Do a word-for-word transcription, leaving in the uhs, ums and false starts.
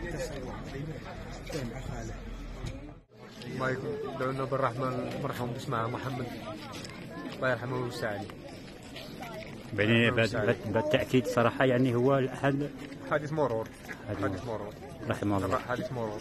ما يكون دعونا بالرحمن المرحوم باسمه محمد الله يرحمه ويوسع عليه. يعني بالتأكيد صراحة يعني هو أحد حادث مرور حادث مرور رحمه الله. حادث مرور.